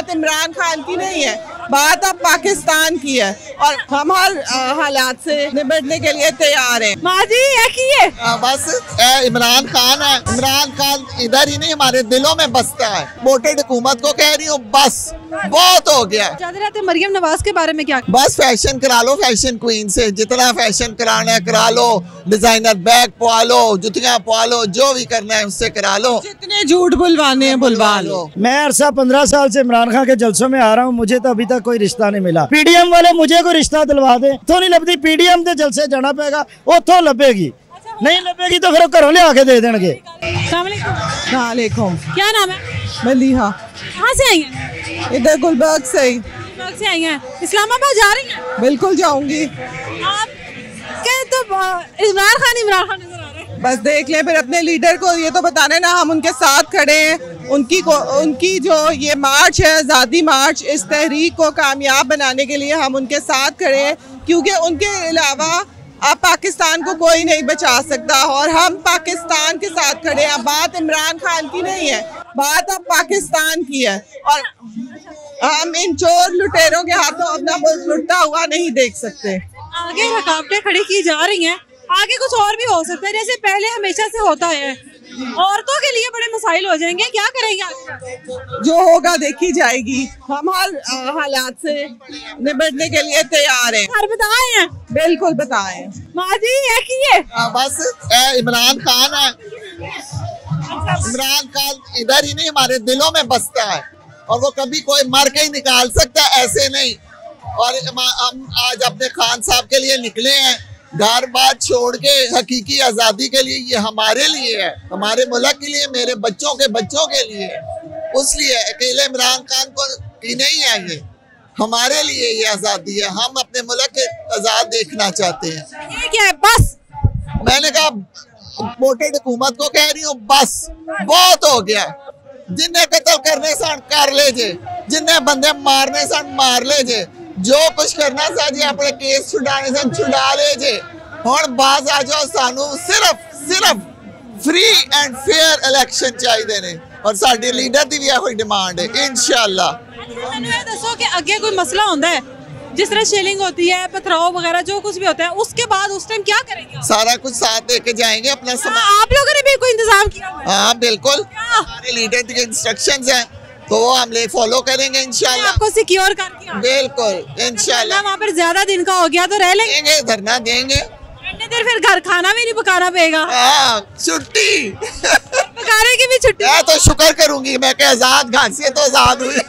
बात इमरान खान की नहीं है, बात अब पाकिस्तान की है और हम हर हालात से निपटने के लिए तैयार हैं। माँ जी है बस इमरान खान है। इमरान खान इधर ही नहीं हमारे दिलों में बसता है। वोटेड हुकूमत को कह रही हूँ बस बहुत हो गया। ज्यादा रहते मरियम नवाज के बारे में क्या? बस फैशन करा लो फैशन क्वीन से, जितना फैशन कराना है करा लो, डिजाइनर बैग पवा लो, जुतियाँ पवा लो, जो भी करना है उससे करा लो, जितने झूठ बुलवाने हैं बुलवा लो। मैं अरसा 15 साल से इमरान खान के जलसों में आ रहा हूँ, मुझे तो अभी तक कोई रिश्ता नहीं मिला। पीडीएम वाले मुझे कोई रिश्ता दिलवा दे तो नहीं लभदी, पीडीएम के जलसे जाना पेगा, उतो लभेगी, नहीं लभेगी तो फिर घरों लिया के दे देंगे। क्या नाम है? मलिहा। कहाँ से आई हैं? इधर गुलबर्ग से ही। गुलबर्ग से आई हैं। इस्लामाबाद जा रही हैं? बिल्कुल जाऊंगी। आप क्या तो इमरान खान नजर आ रहे हैं। बस देख ले फिर अपने लीडर को ये तो बताने ना हम उनके साथ खड़े हैं। उनकी जो ये मार्च है, आज़ादी मार्च, इस तहरीक को कामयाब बनाने के लिए हम उनके साथ खड़े हैं, क्योंकि उनके अलावा अब पाकिस्तान को कोई नहीं बचा सकता और हम पाकिस्तान के साथ खड़े हैं। बात इमरान खान की नहीं है, बात अब पाकिस्तान की है और हम इन चोर लुटेरों के हाथों अपना मुल्क लुटता हुआ नहीं देख सकते। आगे रुकावटें खड़ी की जा रही हैं, आगे कुछ और भी हो सकता है, जैसे पहले हमेशा से होता है। औरतों के लिए बड़े मसाइल हो जाएंगे, क्या करेंगे आगे? जो होगा देखी जाएगी। हम हर हालात से निपटने के लिए तैयार हैं। हर बताए हैं? बिल्कुल बताएं। माँ जी है बस इमरान खान है। इमरान खान इधर ही नहीं हमारे दिलों में बसता है और वो कभी कोई मर के ही निकाल सकता है, ऐसे नहीं। और हम आज अपने खान साहब के लिए निकले हैं, घर बार छोड़ के हकीकी आज़ादी के लिए। ये हमारे लिए है, हमारे मुल्क के लिए, मेरे बच्चों के लिए, उसलिए अकेले इमरान खान को की नहीं है, ये हमारे लिए ये आज़ादी है। हम अपने मुल्क के आज़ाद देखना चाहते हैं। ये क्या है? बस मैंने कहा वोटेड हुकूमत को कह रही हूँ बस बहुत हो गया। जिन्हें कत्ल करने सन कर ले जे, जिन्हें बंदे मारने सन मार ले जे, जो कुछ करना सा जी अपने केस छुड़ाने सन छुड़ा ले जे। हुण बाज आ जाओ, सानू सिर्फ फ्री एंड फेयर इलेक्शन चाहिए ने और साडे लीडर दी भी कोई डिमांड है इंशाअल्लाह। मैंने ये दसो कि आगे कोई मसला होता है, जिस तरह शेलिंग होती है, पथराव वगैरह जो कुछ भी होता है, उसके बाद उस टाइम क्या करेंगे? सारा कुछ साथ लेके जाएंगे अपना सामान। आप लोगों ने भी कोई इंतजाम किया हुआ है? हाँ बिल्कुल, हमारे लीडर के इंस्ट्रक्शंस हैं तो वो हम ले फॉलो करेंगे इंशाल्लाह। आपको सिक्योर करके बिल्कुल इंशाल्लाह। वहाँ पर ज्यादा दिन का हो गया तो रह लेंगे, धरना देंगे। देर फिर घर खाना भी नहीं पकाना पड़ेगा। छुट्टी पकाने की भी छुट्टी। मैं तो शुक्र करूंगी मैं आजाद, घर से तो आजाद हुई।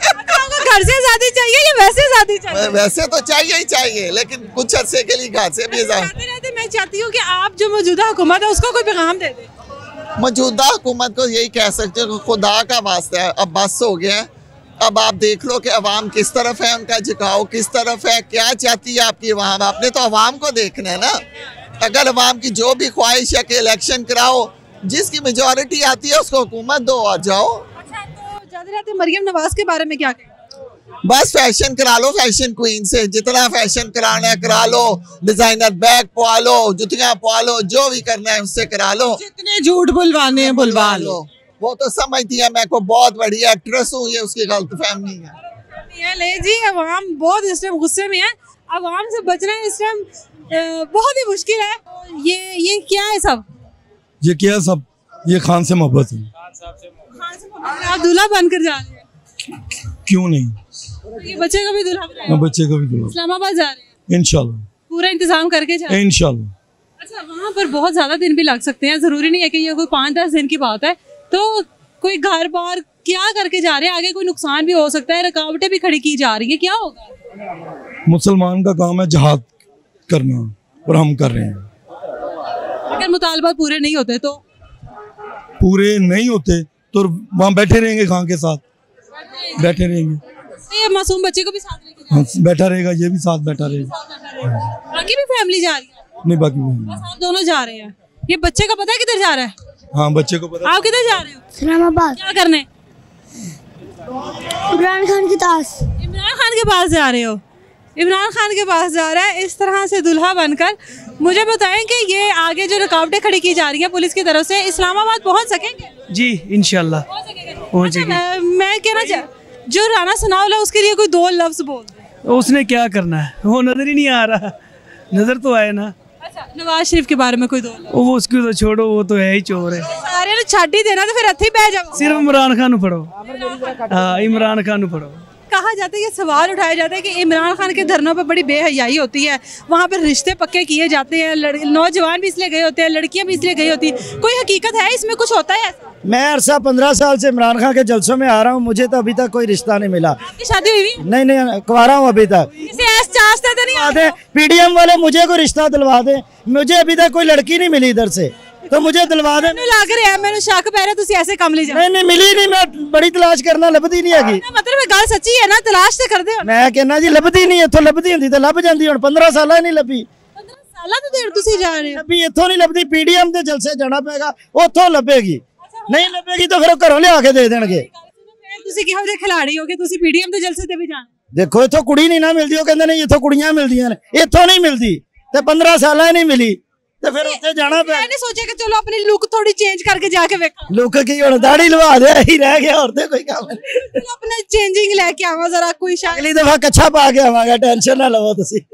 घर से आजादी चाहिए या वैसे आजादी चाहिए? वैसे तो चाहिए ही चाहिए, लेकिन कुछ अरसे के लिए घर से भी आजाद। मैं चाहती हूँ कि आप जो मौजूदा हुकूमत है उसको कोई पैगाम दे दे। मौजूदा हुकूमत को यही कह सकते हो कि खुदा का वास्ता है, अब बस हो गया है। अब आप देख लो कि अवाम किस तरफ है, उनका झुकाव किस तरफ है, क्या चाहती है आपकी अवाम। आपने तो अवाम को देखना है ना। अगर अवाम की जो भी ख्वाहिश है कि इलेक्शन कराओ, जिसकी मेजॉरिटी आती है उसको हुकूमत दो और जाओ। अच्छा, तो ज्यादा रहते मरियम नवाज के बारे में क्या कहें? बस फैशन करा लो फैशन क्वीन से, जितना फैशन कराना है करा लो, डिजाइनर बैग पवा लो, जुतियाँ पवा लो, जो भी करना है उससे करा लो, जितने झूठ बुलवाने हैं बुलवा लो। वो तो समझती है मैं को बहुत बड़ी एक्ट्रेस हूँ, ये उसकी गलतफहमी है। ले जी, अवाम बहुत इस टाइम गुस्से में है, अवाम से बचना इस टाइम बहुत ही मुश्किल है। ये क्या है सब? ये क्या सब? ये खान से मोहब्बत है। आप दूल्हा बनकर जा रहे हैं? क्यों नहीं, ये बच्चे का भी दूल्हा बनाएगा? बच्चे का भी दूल्हा। इस्लामाबाद जा रहे हैं इंशाल्लाह, पूरा इंतजाम करके जा रहे हैं इंशाल्लाह। अच्छा, वहाँ पर बहुत ज्यादा दिन भी लग सकते हैं, जरूरी नहीं है कि ये कोई 5-10 दिन की बात है। तो कोई घर बार क्या करके जा रहे हैं? आगे कोई नुकसान भी हो सकता है, रुकावटें भी खड़ी की जा रही है, क्या होगा? मुसलमान का काम है जिहाद करना और हम कर रहे हैं। अगर मुतालबा पूरे नहीं होते तो? पूरे नहीं होते तो वहाँ बैठे रहेंगे, खान के साथ बैठे रहेंगे। ये मासूम बच्चे को भी साथ लेके हाँ, बैठा रहेगा, ये भी साथ बैठा रहेगा। बाकी भी फैमिली जा रही है? नहीं, बाकी आप दोनों जा रहे हैं। ये बच्चे का पता है किधर जा रहा है? हाँ, बच्चे को पता। आप किधर जा रहे हो? इस्लामाबाद। क्या करने? इमरान खान के पास। इमरान खान के पास जा रहे हो? इमरान खान के पास जा रहा है इस तरह से दुल्हा बनकर। मुझे बताएं कि ये आगे जो रुकावटें खड़ी की जा रही हैं पुलिस की तरफ से, इस्लामाबाद पहुंच सकेंगे? जी इंशाल्लाह पहुंचेंगे। मैं कहना जो राणा सनाउल्लाह उसके लिए कोई 2 लफ्ज बोल दे। उसने क्या करना है, वो नजर ही नहीं आ रहा, नजर तो आए ना। अच्छा, नवाज शरीफ के बारे में कोई 2 लफ्ज? वो उसको तो छोड़ो, वो तो है ही चोर है। सारे ने छाड़ी देना तो फिर हथे बह जाओ। सिर्फ इमरान खान पढ़ो, हाँ इमरान खान पढ़ो। कहा जाता है, ये सवाल उठाया जाता है कि इमरान खान के धरनों पर बड़ी बेहयाई होती है, वहाँ पर रिश्ते पक्के किए जाते हैं, नौजवान भी इसलिए गए होते हैं, लड़कियां भी इसलिए गई होती हैं। कोई हकीकत है इसमें, कुछ होता है ऐसा? मैं अरसा 15 साल से इमरान खान के जलसों में आ रहा हूँ, मुझे तो अभी तक कोई रिश्ता नहीं मिला। आपकी शादी हुई हुई? नहीं, कुंवारा हूँ अभी तक। किसी ऐसे चाहते तो नहीं आते? पीडीएम वाले मुझे कोई रिश्ता दिलवा दे, मुझे अभी तक कोई लड़की नहीं मिली इधर से, तो मुझे दिलवा दे। लग रहा है मैंने शक पै रहा तुसी ऐसे कम ले जाओ। नहीं मिली नहीं, मैं बड़ी तलाश करना, लभदी नहीं हैगी। मतलब गल सच्ची है ना, तलाश तो करदे हो? मैं कहना जी लभदी नहीं, इत्थों लभदी हुंदी तो लभ जांदी, हुण 15 साल ही नहीं लभी। 15 साल तो देर तुसी जा रहे हो। लभी इत्थों नहीं लभदी, पीडीएम ਦੇ ਜਲਸੇ ਜਾਣਾ ਪੈਗਾ, ਉੱਥੋਂ ਲੱਭੇਗੀ। नहीं ਲੱਭੇਗੀ तो फिर ਉਹ ਘਰੋਂ ਲਿਆ ਕੇ ਦੇ ਦੇਣਗੇ। ਤੁਸੀਂ ਕਿਹੋ ਜਿਹੇ ਖਿਲਾੜੀ ਹੋਗੇ, ਤੁਸੀਂ ਪੀਡੀਐਮ ਦੇ ਜਲਸੇ ਤੇ ਵੀ ਜਾਣਾ? ਦੇਖੋ ਇੱਥੋਂ ਕੁੜੀ ਨਹੀਂ ਨਾ ਮਿਲਦੀ, ਉਹ ਕਹਿੰਦੇ ਨੇ ਇੱਥੋਂ ਕੁੜੀਆਂ ਮਿਲਦੀਆਂ ਨੇ, ਇੱਥੋਂ ਨਹੀਂ ਮਿਲਦੀ ਤੇ 15 ਸਾਲਾਂ ਹੀ ਨਹੀਂ ਮਿਲੀ ਤੇ ਫਿਰ ਉੱਥੇ ਜਾਣਾ ਪਿਆ। मैंने सोचा कि चलो अपनी लुक थोड़ी चेंज करके जाके देखा। लुक की ਹੁਣ ਦਾੜੀ ਲਵਾ ਦੇ, ਇਹੀ ਰਹਿ ਗਿਆ, ਹੋਰ ਤੇ ਕੋਈ ਕੰਮ ਨਹੀਂ। चलो अपना चेंजिंग लेके आवा जरा, कोई शायद अगली दफा कच्छा पा के आवांगा, टेंशन ना लवो तुसी।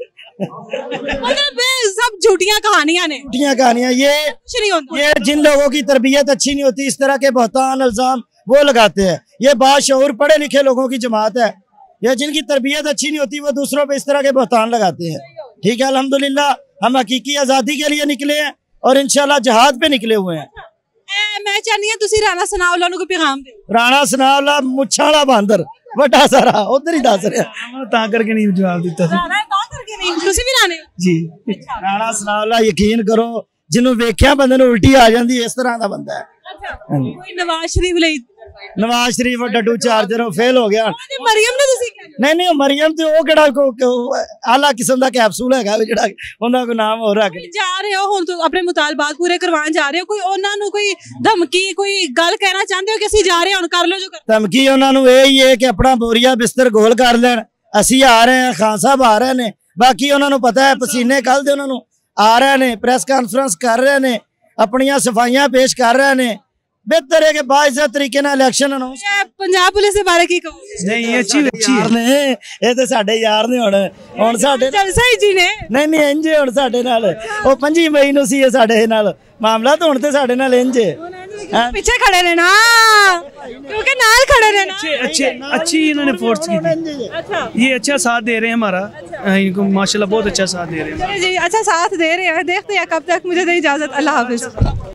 मतलब सब झूठियां कहानियां ने, झूठियां कहानियां, कुछ नहीं होता। ये जिन लोगों की तरबियत अच्छी नहीं होती, इस तरह के बहतान इल्जाम वो लगाते हैं। ये बाशऊर पढ़े लिखे लोगों की जमात है, ये जिनकी तरबियत अच्छी नहीं होती वो दूसरों पे इस तरह के बहतान लगाते हैं। ठीक है, अल्हम्दुलिल्लाह हम हकीकी आज़ादी के लिए निकले हैं और इंशाल्लाह जहाद पे निकले हुए हैं। मैं चाहनी हूं तुसी राणा सनाउल्लाह ਨੂੰ ਕੋਈ ਪੈगाम ਦਿਓ। राणा सनाउल्लाह मुच्छां वाला बांदर ਵੱਡਾ ਸਾਰਾ ਉਧਰ ਹੀ ਦੱਸ ਰਿਹਾ, ਤਾਂ ਕਰਕੇ ਨਹੀਂ ਜਵਾਬ ਦਿੱਤਾ ਸੀ। ਰਾਣਾ ਤਾਂ ਕਰਕੇ ਨਹੀਂ, ਤੁਸੀਂ ਵੀ ਰਾਣੇ ਹੋ ਜੀ। ਰਾਣਾ ਸਨਾਉल्लाह ਯਕੀਨ ਕਰੋ, ਜਿਹਨੂੰ ਵੇਖਿਆ ਬੰਦੇ ਨੂੰ ਉਲਟੀ ਆ ਜਾਂਦੀ, ਇਸ ਤਰ੍ਹਾਂ ਦਾ ਬੰਦਾ ਹੈ। ਅੱਛਾ, ਕੋਈ ਨਵਾਜ਼ ਸ਼ਰੀਫ ਲਈ? ਨਵਾਜ਼ ਸ਼ਰੀਫ ਡੱਡੂ ਚਾਰਜਰ ਫੇਲ ਹੋ ਗਿਆ। ਮਰੀਮ ਨੇ ਤੁਸੀਂ ਨਹੀਂ ਉਹ ਮਰੀਮ ਤੇ ਉਹ ਕਿਹੜਾ ਆਲਾ ਕਿਸਮ ਦਾ ਕੈਪਸੂਲ ਹੈਗਾ ਜਿਹੜਾ ਉਹਦਾ ਕੋਈ ਨਾਮ ਹੋਰ ਰੱਖ ਜਾ ਰਹੇ ਹੋ ਹੁਣ, ਤੁਸੀਂ ਆਪਣੇ ਮੁਤਾਲਬਾਤ ਪੂਰੇ ਕਰਵਾਉਣ ਜਾ ਰਹੇ ਹੋ, ਕੋਈ ਉਹਨਾਂ ਨੂੰ ਕੋਈ ਧਮਕੀ, ਕੋਈ ਗੱਲ ਕਹਿਣਾ ਚਾਹੁੰਦੇ ਹੋ ਕਿ ਅਸੀਂ ਜਾ ਰਹੇ ਹਾਂ ਹੁਣ ਕਰ ਲਓ ਜੋ ਕਰ? ਧਮਕੀ ਉਹਨਾਂ ਨੂੰ ਇਹ ਹੀ ਹੈ ਕਿ ਆਪਣਾ ਬੋਰੀਆ ਬਿਸਤਰ ਗੋਲ ਕਰ ਲੈਣ, ਅਸੀਂ ਆ ਰਹੇ ਹਾਂ, ਖਾਨ ਸਾਹਿਬ ਆ ਰਹੇ ਨੇ, ਬਾਕੀ ਉਹਨਾਂ ਨੂੰ ਪਤਾ ਹੈ ਪਸੀਨੇ ਕੱਲ ਦੇ ਉਹਨਾਂ ਨੂੰ ਆ ਰਹੇ ਨੇ, ਪ੍ਰੈਸ ਕਾਨਫਰੰਸ ਕਰ ਰਹੇ ਨੇ, ਆਪਣੀਆਂ ਸਫਾਈਆਂ ਪੇਸ਼ ਕਰ ਰਹੇ ਨੇ। बेहतर है कि बाइज्जत तरीके नाल इलेक्शन अनाउंस। पंजाब पुलिस के बारे की कहो? नहीं अच्छी यार ने, ये ते साडे यार ने, हुण साडे जलसा ही जी ने। नहीं इंज हुण साडे नाल ओ 5 मई नु सी साडे नाल मामला, तो हुण ते साडे नाल इंज पीछे खड़े रहना, क्योंकि नाल खड़े रहना। अच्छी इन्होंने फोर्स की थी। अच्छा, ये अच्छा साथ दे रहे हैं हमारा, इनको माशाल्लाह बहुत अच्छा साथ दे रहे हैं जी। अच्छा साथ दे रहे हैं, देखते हैं कब तक। मुझे दे इजाजत, अल्लाह हाफिज।